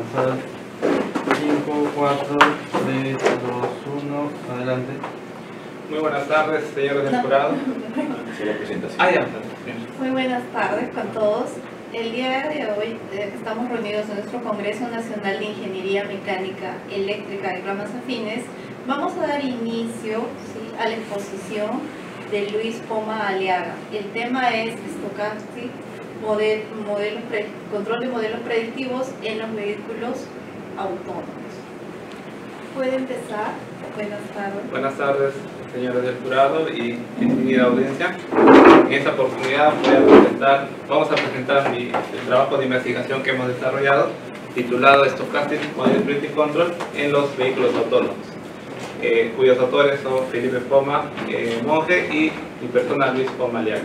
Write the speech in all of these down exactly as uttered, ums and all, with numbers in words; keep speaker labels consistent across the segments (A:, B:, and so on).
A: empezar. cinco, cuatro, tres, dos, uno, adelante.
B: Muy buenas tardes, señores del jurado.
C: Solo presentación.
B: Ah, ya.
D: Muy buenas tardes con todos. El día de hoy eh, estamos reunidos en nuestro Congreso Nacional de Ingeniería Mecánica, Eléctrica y Ramas Afines. Vamos a dar inicio ¿sí? a la exposición de Luis Poma Aliaga. El tema es Stochastic, model, modelos pre, control de modelos predictivos en los vehículos autónomos. ¿Puede empezar? Buenas tardes.
B: Buenas tardes, señores del jurado y distinguida audiencia. En esta oportunidad voy a presentar, vamos a presentar mi, el trabajo de investigación que hemos desarrollado titulado Stochastic Model Predictive Control en los vehículos autónomos, eh, cuyos autores son Felipe Poma eh, Monge y mi persona Luis Poma Aliaga.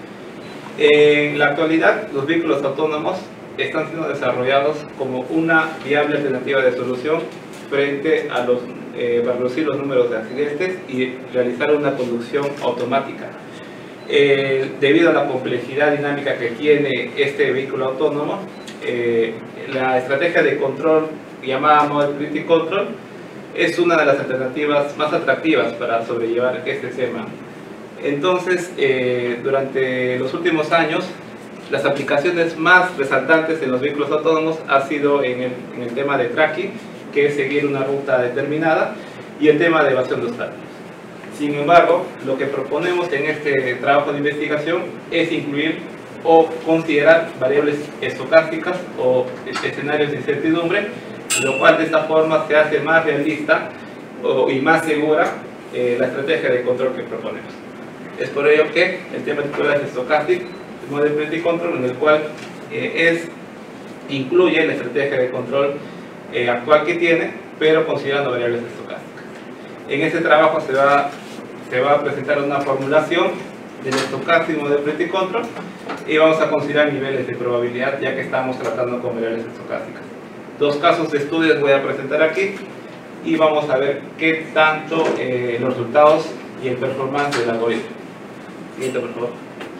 B: En la actualidad, los vehículos autónomos están siendo desarrollados como una viable alternativa de solución frente a los, eh, para reducir los números de accidentes y realizar una conducción automática. Eh, debido a la complejidad dinámica que tiene este vehículo autónomo, eh, la estrategia de control llamada Model Predictive Control es una de las alternativas más atractivas para sobrellevar este tema. Entonces, eh, durante los últimos años, las aplicaciones más resaltantes en los vehículos autónomos ha sido en el, en el tema de tracking, que es seguir una ruta determinada, y el tema de evasión de obstáculos. Sin embargo, lo que proponemos en este trabajo de investigación es incluir o considerar variables estocásticas o escenarios de incertidumbre, lo cual de esta forma se hace más realista o, y más segura eh, la estrategia de control que proponemos. Es por ello que el tema titular es Stochastic Model Predictive Control, en el cual eh, es, incluye la estrategia de control eh, actual que tiene, pero considerando variables estocásticas. En este trabajo se va, se va a presentar una formulación del Stochastic Model Predictive Control y vamos a considerar niveles de probabilidad, ya que estamos tratando con variables estocásticas. Dos casos de estudios voy a presentar aquí y vamos a ver qué tanto eh, los resultados y el performance del algoritmo. Siguiente, por favor.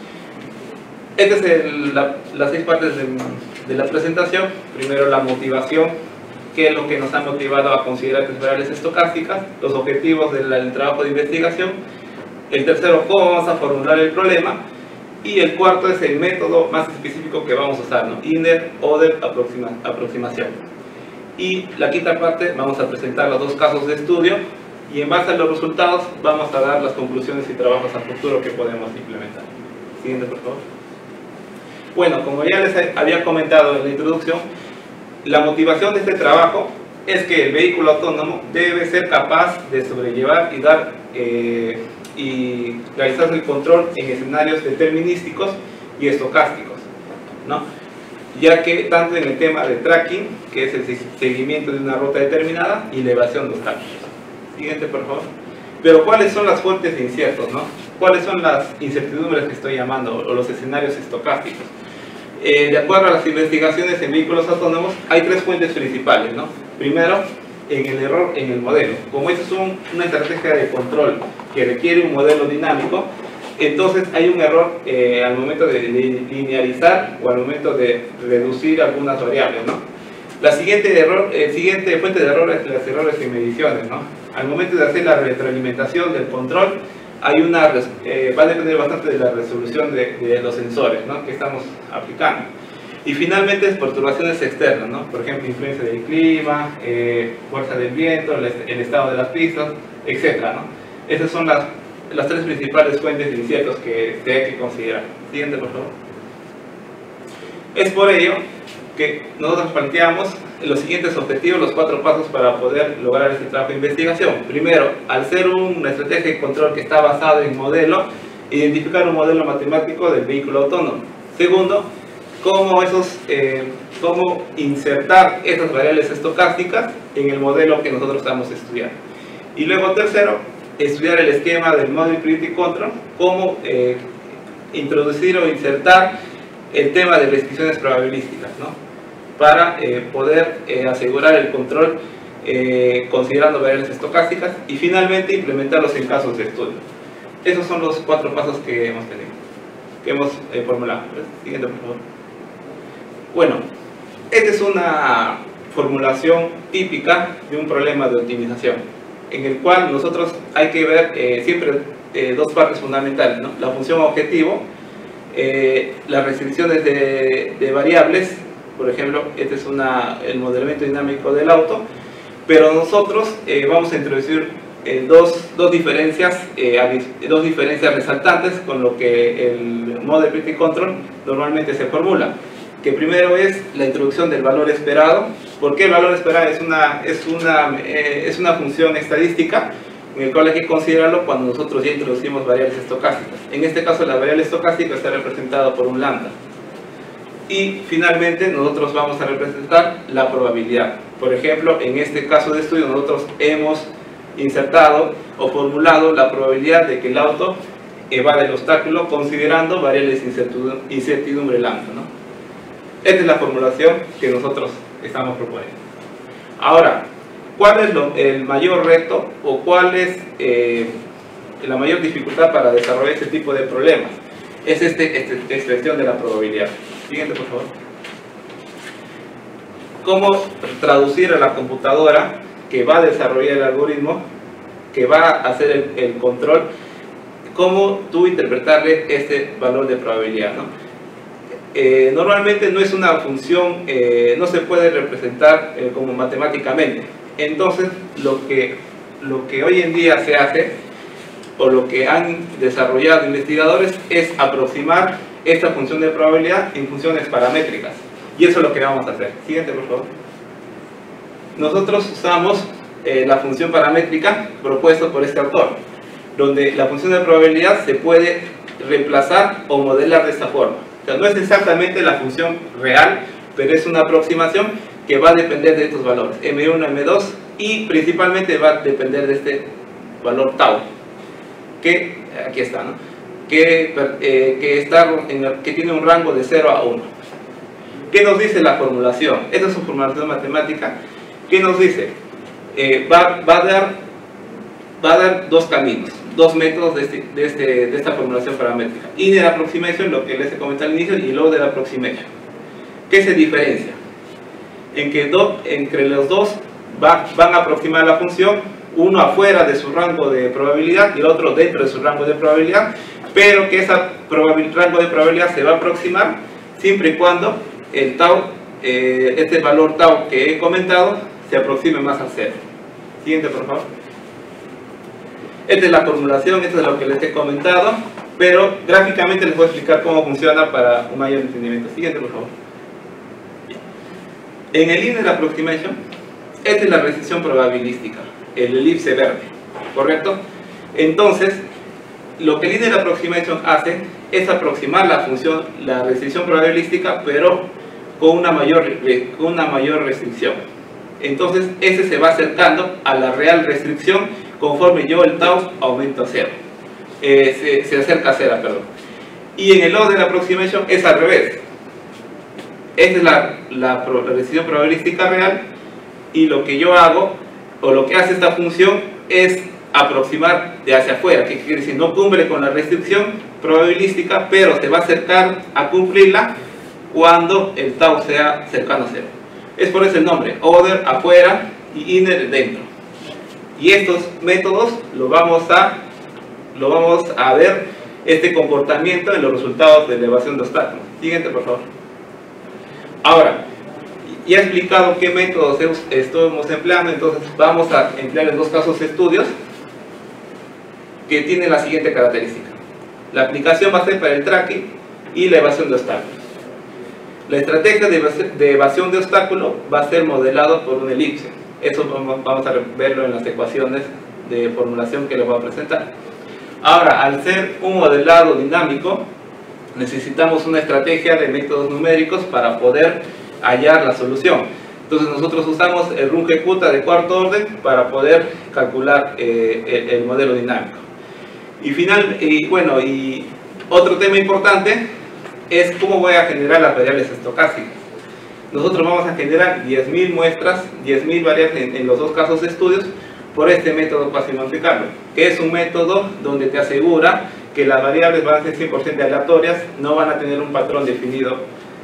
B: Estas es el, la, las seis partes de, de la presentación. Primero, la motivación, qué es lo que nos ha motivado a considerar estas variables estocásticas, los objetivos del, del trabajo de investigación. El tercero, cómo vamos a formular el problema. Y el cuarto es el método más específico que vamos a usar, ¿no? Inner-Order aproxima, aproximación. Y la quinta parte, vamos a presentar los dos casos de estudio y en base a los resultados vamos a dar las conclusiones y trabajos a futuro que podemos implementar. Siguiente, por favor. Bueno, como ya les había comentado en la introducción, la motivación de este trabajo es que el vehículo autónomo debe ser capaz de sobrellevar y dar eh, y realizar el control en escenarios determinísticos y estocásticos, ¿no? Ya que tanto en el tema de tracking, que es el seguimiento de una ruta determinada, y elevación de obstáculos. Siguiente, por favor. Pero ¿cuáles son las fuentes de inciertos, no? ¿Cuáles son las incertidumbres que estoy llamando, o los escenarios estocásticos? Eh, de acuerdo a las investigaciones en vehículos autónomos, hay tres fuentes principales, ¿no? Primero, en el error en el modelo. Como esta es un, una estrategia de control que requiere un modelo dinámico, entonces hay un error eh, al momento de linearizar o al momento de reducir algunas variables, ¿no? La siguiente, error, el siguiente fuente de error es los errores en mediciones, ¿no? Al momento de hacer la retroalimentación del control, hay una, eh, va a depender bastante de la resolución de, de los sensores, ¿no? que estamos aplicando. Y finalmente, perturbaciones externas, ¿no? Por ejemplo, influencia del clima, eh, fuerza del viento, el, el estado de las pistas, etcétera, ¿no? Esas son las, las tres principales fuentes de inciertos que se hay que considerar. Siguiente, por favor. Es por ello que nosotros planteamos los siguientes objetivos, los cuatro pasos para poder lograr este trabajo de investigación. Primero, al ser una estrategia de control que está basada en modelo, identificar un modelo matemático del vehículo autónomo. Segundo, cómo, esos, eh, cómo insertar esas variables estocásticas en el modelo que nosotros estamos estudiando. Y luego, tercero, estudiar el esquema del Model Predictive Control, cómo eh, introducir o insertar el tema de restricciones probabilísticas, ¿no? para eh, poder eh, asegurar el control eh, considerando variables estocásticas y finalmente implementarlos en casos de estudio. Esos son los cuatro pasos que hemos tenido, que hemos eh, formulado. Siguiente, por favor. Bueno, esta es una formulación típica de un problema de optimización, en el cual nosotros hay que ver eh, siempre eh, dos partes fundamentales, ¿no? La función objetivo, eh, las restricciones de, de variables, por ejemplo, este es una, el modelamiento dinámico del auto, pero nosotros eh, vamos a introducir eh, dos, dos, diferencias, eh, dos diferencias resaltantes con lo que el Model Predictive Control normalmente se formula. Que primero es la introducción del valor esperado. ¿Por qué el valor esperado? Es una, es una, eh, es una función estadística en el cual hay que considerarlo cuando nosotros ya introducimos variables estocásticas. En este caso la variable estocástica está representada por un lambda. Y finalmente nosotros vamos a representar la probabilidad. Por ejemplo, en este caso de estudio nosotros hemos insertado o formulado la probabilidad de que el auto evade el obstáculo considerando variables incertidumbre, incertidumbre lambda, ¿no? Esta es la formulación que nosotros estamos proponiendo. Ahora, ¿cuál es lo, el mayor reto o cuál es eh, la mayor dificultad para desarrollar este tipo de problemas? Es este, este, esta expresión de la probabilidad. Siguiente, por favor. ¿Cómo traducir a la computadora que va a desarrollar el algoritmo, que va a hacer el, el control, cómo tú interpretarle este valor de probabilidad, ¿no? Eh, normalmente no es una función, eh, no se puede representar eh, como matemáticamente. Entonces, lo que, lo que hoy en día se hace, o lo que han desarrollado investigadores, es aproximar esta función de probabilidad en funciones paramétricas. Y eso es lo que vamos a hacer. Siguiente, por favor. Nosotros usamos eh, la función paramétrica propuesta por este autor, donde la función de probabilidad se puede reemplazar o modelar de esta forma. O sea, no es exactamente la función real, pero es una aproximación que va a depender de estos valores, eme uno, eme dos, y principalmente va a depender de este valor tau, que aquí está, ¿no? que, eh, que, está en el, que tiene un rango de cero a uno. ¿Qué nos dice la formulación? Esta es una formulación matemática. ¿Qué nos dice? Eh, va, va, a dar, va a dar dos caminos, dos métodos de, este, de, este, de esta formulación paramétrica. Inner approximation, lo que les he comentado al inicio, y loaded approximation. ¿Qué se diferencia? En que do, entre los dos va, van a aproximar la función, uno afuera de su rango de probabilidad y el otro dentro de su rango de probabilidad, pero que ese rango de probabilidad se va a aproximar siempre y cuando el tau, eh, este valor tau que he comentado, se aproxime más al cero. Siguiente, por favor. Esta es la formulación, esto es lo que les he comentado, pero gráficamente les voy a explicar cómo funciona para un mayor entendimiento. Siguiente, por favor. En el Linear Approximation, esta es la restricción probabilística, el elipse verde, ¿correcto? Entonces, lo que Linear Approximation hace es aproximar la función, la restricción probabilística, pero con una mayor, con una mayor restricción. Entonces, ese se va acercando a la real restricción conforme yo el tau aumento a cero. Eh, se, se acerca a cero, perdón. Y en el Loaded Approximation es al revés. Esta es la, la, la restricción probabilística real, y lo que yo hago, o lo que hace esta función, es aproximar de hacia afuera, que quiere decir no cumple con la restricción probabilística, pero se va a acercar a cumplirla cuando el tau sea cercano a cero. Es por eso el nombre, outer afuera y inner dentro. Y estos métodos lo vamos a, lo vamos a ver este comportamiento en los resultados de elevación de obstáculos. Siguiente, por favor. Ahora, ya he explicado qué métodos estamos empleando, entonces vamos a emplear en dos casos de estudios que tienen la siguiente característica. La aplicación va a ser para el tracking y la evasión de obstáculos. La estrategia de evasión de obstáculo va a ser modelado por un elipse. Eso vamos a verlo en las ecuaciones de formulación que les voy a presentar. Ahora, al ser un modelado dinámico, necesitamos una estrategia de métodos numéricos para poder hallar la solución. Entonces nosotros usamos el runge-kutta de cuarto orden para poder calcular eh, el, el modelo dinámico. Y final, y bueno, y otro tema importante es cómo voy a generar las variables estocásticas. Nosotros vamos a generar diez mil muestras, diez mil variables en, en los dos casos de estudios por este método Quasi Monte Carlo, que es un método donde te asegura que las variables van a ser cien por ciento aleatorias, no van a tener un patrón definido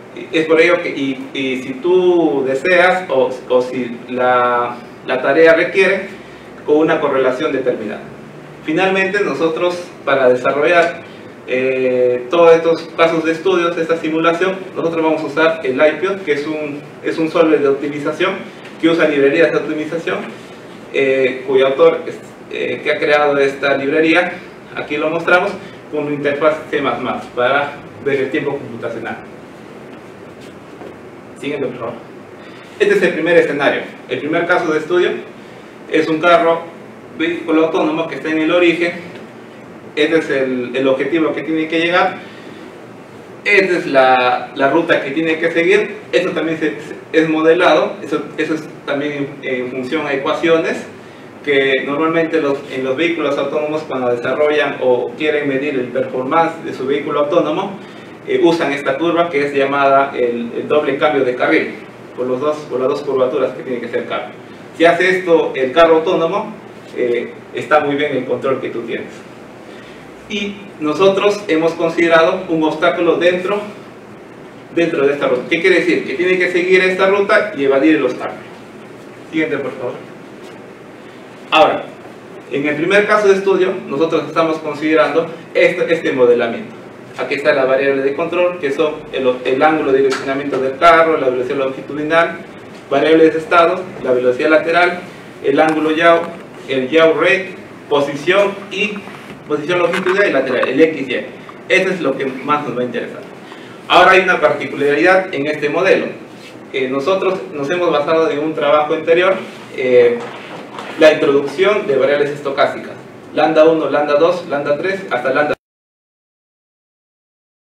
B: Es por ello que, y, y si tú deseas o, o si la, la tarea requiere, con una correlación determinada. Finalmente, nosotros para desarrollar eh, todos estos casos de estudios, esta simulación, nosotros vamos a usar el I P O D, que es un, es un software de optimización que usa librerías de optimización, eh, cuyo autor es, eh, que ha creado esta librería, aquí lo mostramos, con una interfaz C más más para ver el tiempo computacional. Siguiente, por favor. Este es el primer escenario. El primer caso de estudio es un carro vehículo autónomo que está en el origen. Este es el, el objetivo que tiene que llegar. Esta es la, la ruta que tiene que seguir. Esto también se, es modelado. Eso, eso es también en, en función a ecuaciones que normalmente los, en los vehículos autónomos, cuando desarrollan o quieren medir el performance de su vehículo autónomo, eh, usan esta curva que es llamada el, el doble cambio de carril, por, los dos, por las dos curvaturas que tiene que ser el carro. Si hace esto el carro autónomo, eh, está muy bien el control que tú tienes. Y nosotros hemos considerado un obstáculo dentro, dentro de esta ruta. ¿Qué quiere decir? Que tiene que seguir esta ruta y evadir el obstáculo. Siguiente, por favor. Ahora, en el primer caso de estudio, nosotros estamos considerando este, este modelamiento. Aquí está la variable de control, que son el, el ángulo de direccionamiento del carro, la velocidad longitudinal, variables de estado, la velocidad lateral, el ángulo yaw, el yaw rate, posición y posición longitudinal y lateral, el X Y. Eso es lo que más nos va a interesar. Ahora hay una particularidad en este modelo. Eh, nosotros nos hemos basado en un trabajo anterior, eh, la introducción de variables estocásticas, lambda uno, lambda dos, lambda tres, hasta lambda